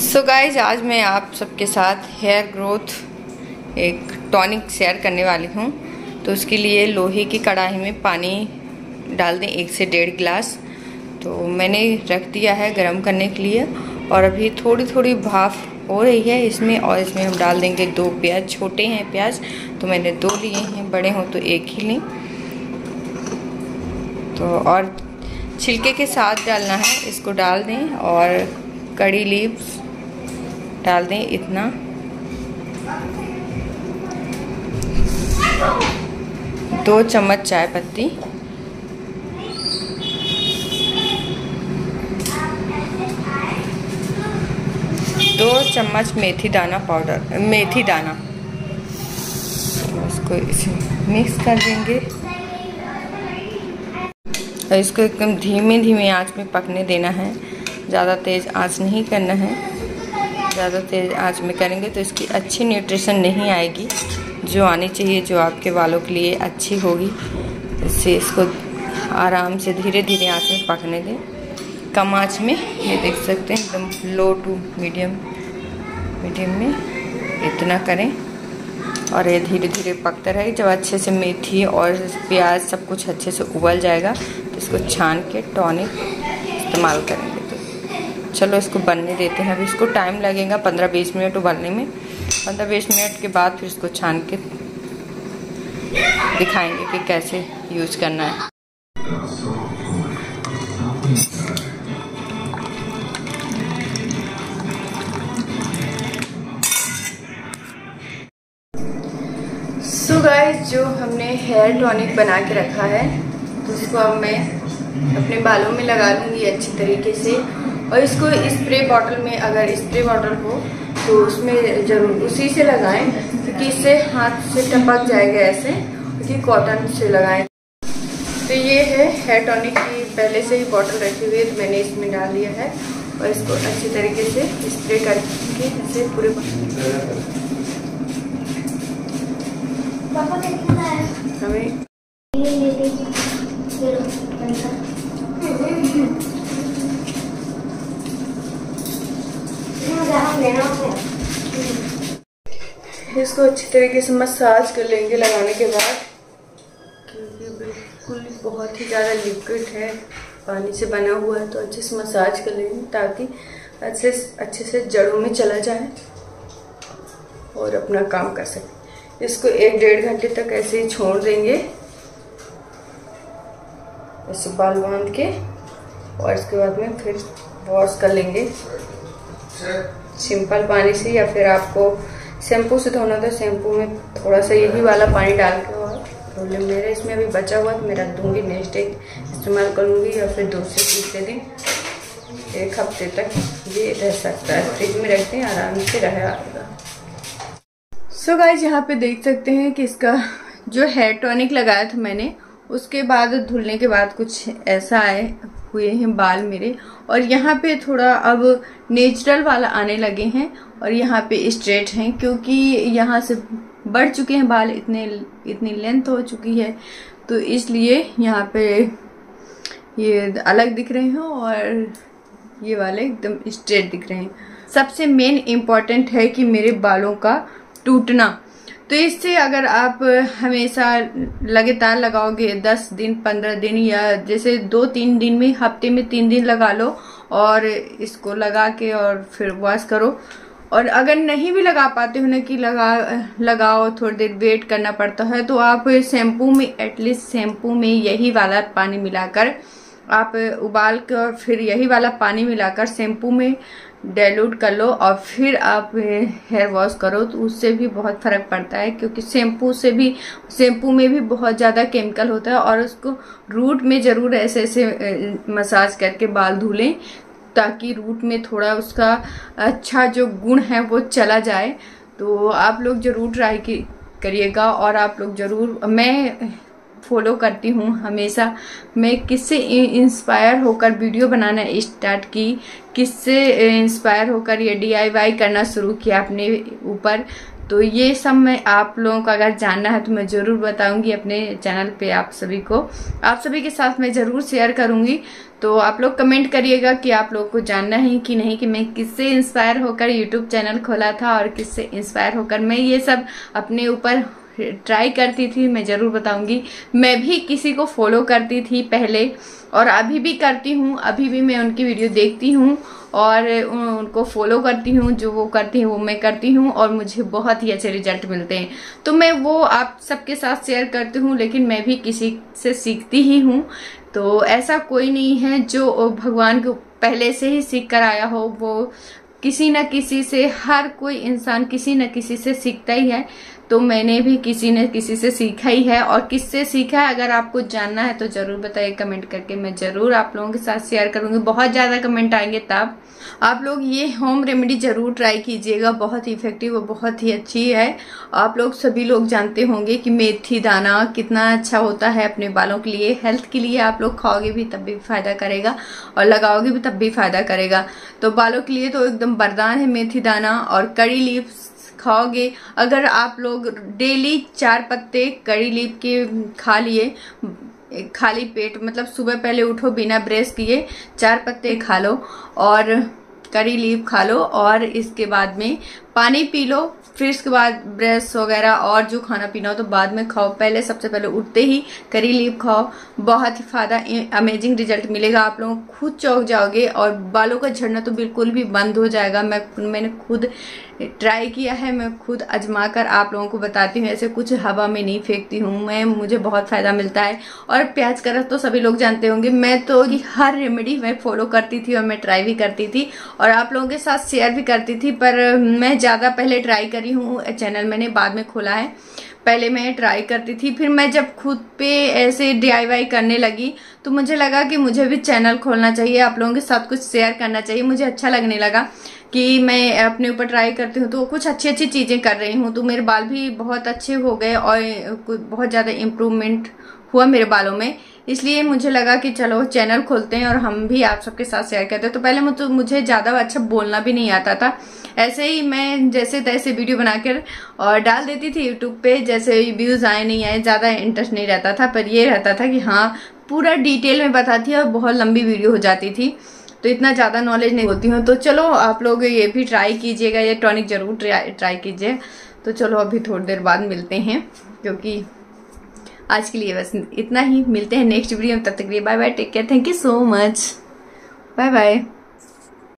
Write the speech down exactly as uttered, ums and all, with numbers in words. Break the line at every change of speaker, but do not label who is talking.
So guys, आज मैं आप सबके साथ हेयर ग्रोथ एक टॉनिक शेयर करने वाली हूँ। तो उसके लिए लोहे की कढ़ाई में पानी डाल दें एक से डेढ़ गिलास। तो मैंने रख दिया है गरम करने के लिए और अभी थोड़ी थोड़ी भाप हो रही है इसमें। और इसमें हम डाल देंगे दो प्याज। छोटे हैं प्याज तो मैंने दो लिए हैं, बड़े हों तो एक ही लें। तो और छिलके के साथ डालना है, इसको डाल दें। और कड़ी लीव्स डाल दें इतना। दो चम्मच चाय पत्ती, दो चम्मच मेथी दाना पाउडर, मेथी दाना। इसको इसमें मिक्स कर देंगे और इसको एकदम धीमे धीमे आंच में पकने देना है। ज़्यादा तेज़ आंच नहीं करना है। ज़्यादा तेज़ आंच में करेंगे तो इसकी अच्छी न्यूट्रिशन नहीं आएगी जो आनी चाहिए, जो आपके बालों के लिए अच्छी होगी। इससे इसको आराम से धीरे धीरे आंच में पकने दें, कम आंच में। ये देख सकते हैं एकदम लो टू मीडियम मीडियम में इतना करें और ये धीरे धीरे पकता रहे। जब अच्छे से मेथी और प्याज सब कुछ अच्छे से उबल जाएगा तो इसको छान के टॉनिक इस्तेमाल करेंगे। तो चलो इसको बनने देते हैं। अभी इसको टाइम लगेगा पंद्रह बीस मिनट उबलने में। पंद्रह बीस मिनट के बाद फिर इसको छान के दिखाएंगे कि कैसे यूज करना है। सो गाइस, जो हमने हेयर टॉनिक बना के रखा है तो इसको अब मैं अपने बालों में लगा लूँगी अच्छी तरीके से। और इसको स्प्रे बॉटल में, अगर स्प्रे बॉटल हो तो उसमें ज़रूर उसी से लगाएं, क्योंकि इससे हाथ से टपक जाएगा ऐसे, क्योंकि कॉटन से लगाएं। तो ये है हेयर टॉनिक की पहले से ही बॉटल रखी हुई है, तो मैंने इसमें डाल दिया है और इसको अच्छी तरीके से स्प्रे करके इसे पूरे हमें इसको अच्छी तरीके से मसाज कर लेंगे लगाने के बाद, क्योंकि बिल्कुल बहुत ही ज़्यादा लिक्विड है, पानी से बना हुआ है। तो अच्छे से मसाज कर लेंगे ताकि अच्छे अच्छे से जड़ों में चला जाए और अपना काम कर सके। इसको एक डेढ़ घंटे तक ऐसे ही छोड़ देंगे, ऐसे बाल बांध के। और इसके बाद में फिर वॉश कर लेंगे सिंपल पानी से, या फिर आपको शैम्पू से धोना तो शैम्पू में थोड़ा सा यही वाला पानी डाल के और धो लें। मेरे इसमें अभी बचा हुआ तो मेरा दूंगी, नेक्स्ट डे इस्तेमाल करूँगी, या फिर दो से तीसरे दिन एक हफ्ते तक ये रह सकता है। फ्रिज में रखते हैं, आराम से रह आएगा। सो गाइस, यहाँ पे देख सकते हैं कि इसका जो हेयर टॉनिक लगाया था मैंने, उसके बाद धुलने के बाद कुछ ऐसा आए हुए हैं बाल मेरे। और यहाँ पे थोड़ा अब नेचुरल वाला आने लगे हैं और यहाँ पे स्ट्रेट हैं, क्योंकि यहाँ से बढ़ चुके हैं बाल, इतने इतनी लेंथ हो चुकी है, तो इसलिए यहाँ पे ये अलग दिख रहे हैं और ये वाले एकदम स्ट्रेट दिख रहे हैं। सबसे मेन इम्पॉर्टेंट है कि मेरे बालों का टूटना। तो इससे अगर आप हमेशा लगातार लगाओगे, दस दिन पंद्रह दिन, या जैसे दो तीन दिन में, हफ्ते में तीन दिन लगा लो और इसको लगा के और फिर वॉश करो। और अगर नहीं भी लगा पाते हो ना कि लगा लगाओ, थोड़ी देर वेट करना पड़ता है, तो आप शैम्पू में, एटलीस्ट शैम्पू में यही वाला पानी मिलाकर आप उबाल कर और फिर यही वाला पानी मिलाकर शैम्पू में डाइल्यूट कर लो और फिर आप हेयर वॉश करो, तो उससे भी बहुत फर्क पड़ता है। क्योंकि शैम्पू से भी शैम्पू में भी बहुत ज़्यादा केमिकल होता है। और उसको रूट में ज़रूर ऐसे ऐसे मसाज करके बाल धुलें, ताकि रूट में थोड़ा उसका अच्छा जो गुण है वो चला जाए। तो आप लोग ज़रूर ट्राई करिएगा। और आप लोग ज़रूर, मैं फॉलो करती हूँ हमेशा। मैं किससे इंस्पायर होकर वीडियो बनाना स्टार्ट की, किससे इंस्पायर होकर ये डी आई वाई करना शुरू किया अपने ऊपर, तो ये सब मैं आप लोगों को अगर जानना है तो मैं जरूर बताऊंगी अपने चैनल पे, आप सभी को, आप सभी के साथ मैं जरूर शेयर करूंगी। तो आप लोग कमेंट करिएगा कि आप लोगों को जानना है कि नहीं, कि मैं किससे इंस्पायर होकर यूट्यूब चैनल खोला था और किससे इंस्पायर होकर मैं ये सब अपने ऊपर ट्राई करती थी, मैं जरूर बताऊंगी। मैं भी किसी को फॉलो करती थी पहले और अभी भी करती हूँ, अभी भी मैं उनकी वीडियो देखती हूँ और उनको फॉलो करती हूँ, जो वो करती हैं वो मैं करती हूँ और मुझे बहुत ही अच्छे रिजल्ट मिलते हैं। तो मैं वो आप सबके साथ शेयर करती हूँ, लेकिन मैं भी किसी से सीखती ही हूँ। तो ऐसा कोई नहीं है जो भगवान को पहले से ही सीख कर आया हो, वो किसी न किसी से, हर कोई इंसान किसी न किसी से सीखता ही है। तो मैंने भी किसी न किसी से सीखा ही है, और किससे सीखा है अगर आपको जानना है तो जरूर बताइए कमेंट करके, मैं जरूर आप लोगों के साथ शेयर करूंगी। बहुत ज्यादा कमेंट आएंगे तब आप लोग ये होम रेमेडी जरूर ट्राई कीजिएगा, बहुत ही इफेक्टिव और बहुत ही अच्छी है। आप लोग सभी लोग जानते होंगे कि मेथी दाना कितना अच्छा होता है अपने बालों के लिए, हेल्थ के लिए। आप लोग खाओगे भी तब भी फायदा करेगा और लगाओगे भी तब भी फायदा करेगा। तो बालों के लिए तो एकदम वरदान है मेथी दाना। और कड़ी लीव्स खाओगे अगर आप लोग डेली चार पत्ते कड़ी लीफ के खा लिए, खाली पेट, मतलब सुबह पहले उठो बिना ब्रश किए चार पत्ते खा लो और कड़ी लीफ खा लो और इसके बाद में पानी पी लो, फिर इसके बाद ब्रश वगैरह और जो खाना पीना हो तो बाद में खाओ। पहले सबसे पहले उठते ही करी लीफ खाओ, बहुत ही फायदा, अमेजिंग रिजल्ट मिलेगा। आप लोग खुद चौंक जाओगे और बालों का झड़ना तो बिल्कुल भी बंद हो जाएगा। मैं मैंने खुद ट्राई किया है, मैं खुद आजमा कर आप लोगों को बताती हूँ। ऐसे कुछ हवा में नहीं फेंकती हूँ मैं, मुझे बहुत फायदा मिलता है। और प्याज का रस तो सभी लोग जानते होंगे, मैं तो हर रेमेडी मैं फॉलो करती थी और मैं ट्राई भी करती थी और आप लोगों के साथ शेयर भी करती थी। पर मैं ज्यादा पहले ट्राई करी हूँ, चैनल मैंने बाद में खोला है, पहले मैं ट्राई करती थी। फिर मैं जब खुद पे ऐसे डी आई वाई करने लगी तो मुझे लगा कि मुझे भी चैनल खोलना चाहिए, आप लोगों के साथ कुछ शेयर करना चाहिए। मुझे अच्छा लगने लगा कि मैं अपने ऊपर ट्राई करती हूँ तो कुछ अच्छी अच्छी चीजें कर रही हूँ। तो मेरे बाल भी बहुत अच्छे हो गए और बहुत ज्यादा इम्प्रूवमेंट हुआ मेरे बालों में, इसलिए मुझे लगा कि चलो चैनल खोलते हैं और हम भी आप सबके साथ शेयर करते हैं। तो पहले मुझे मुझे ज्यादा अच्छा बोलना भी नहीं आता था, ऐसे ही मैं जैसे तैसे वीडियो बनाकर और डाल देती थी यूट्यूब पे, जैसे व्यूज आए नहीं आए ज्यादा इंटरेस्ट नहीं रहता था। पर ये रहता था कि हाँ पूरा डिटेल में बताती और बहुत लंबी वीडियो हो जाती थी, तो इतना ज्यादा नॉलेज नहीं होती हूँ। तो चलो आप लोग ये भी ट्राई कीजिएगा, ये टॉनिक जरूर ट्राई ट्राई कीजिए। तो चलो अभी थोड़ी देर बाद मिलते हैं, क्योंकि आज के लिए बस इतना ही। मिलते हैं नेक्स्ट वीडियो में, तब तक के लिए bye bye, take care, thank you so much, bye bye.